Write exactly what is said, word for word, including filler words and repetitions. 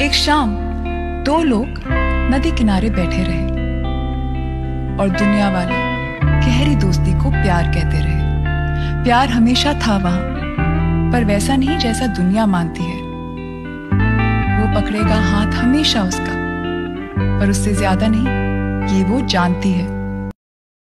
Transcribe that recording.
एक शाम दो लोग नदी किनारे बैठे रहे और दुनिया वाले गहरी दोस्ती को प्यार कहते रहे। प्यार हमेशा था वहां, पर वैसा नहीं जैसा दुनिया मानती है। वो पकड़ेगा हाथ हमेशा उसका, पर उससे ज्यादा नहीं, ये वो जानती है।